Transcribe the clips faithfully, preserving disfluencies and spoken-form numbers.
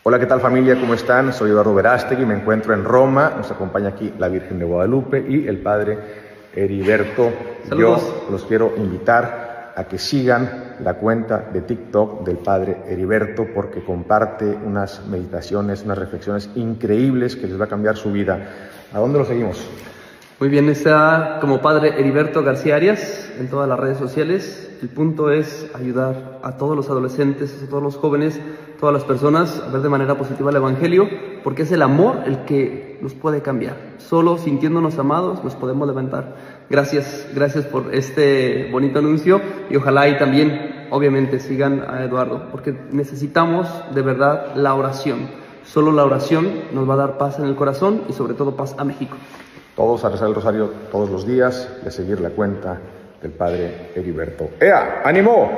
Hola, ¿qué tal familia? ¿Cómo están? Soy Eduardo Verástegui, me encuentro en Roma, nos acompaña aquí la Virgen de Guadalupe y el Padre Heriberto. Saludos. Yo los quiero invitar a que sigan la cuenta de TikTok del Padre Heriberto porque comparte unas meditaciones, unas reflexiones increíbles que les va a cambiar su vida. ¿A dónde lo seguimos? Muy bien, está como Padre Heriberto García Arias en todas las redes sociales. El punto es ayudar a todos los adolescentes, a todos los jóvenes, todas las personas a ver de manera positiva el Evangelio, porque es el amor el que nos puede cambiar. Solo sintiéndonos amados nos podemos levantar. Gracias, gracias por este bonito anuncio y ojalá y también, obviamente, sigan a Eduardo, porque necesitamos de verdad la oración. Solo la oración nos va a dar paz en el corazón y sobre todo paz a México. Todos a rezar el rosario todos los días y a seguir la cuenta del Padre Heriberto. ¡Ea! ¡Ánimo!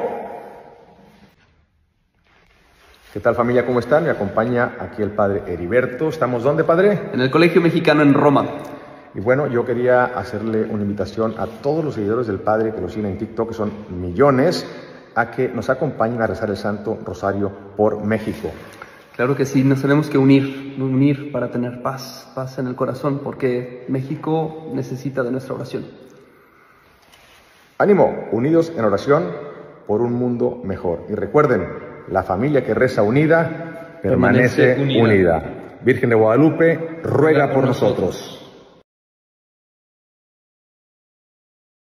¿Qué tal familia? ¿Cómo están? Me acompaña aquí el Padre Heriberto. ¿Estamos dónde, Padre? En el Colegio Mexicano en Roma. Y bueno, yo quería hacerle una invitación a todos los seguidores del Padre que lo siguen en TikTok, que son millones, a que nos acompañen a rezar el Santo Rosario por México. Claro que sí, nos tenemos que unir, unir para tener paz, paz en el corazón, porque México necesita de nuestra oración. Ánimo, unidos en oración por un mundo mejor. Y recuerden, la familia que reza unida permanece, permanece unida. unida. Virgen de Guadalupe, ruega, ruega por, por nosotros. nosotros.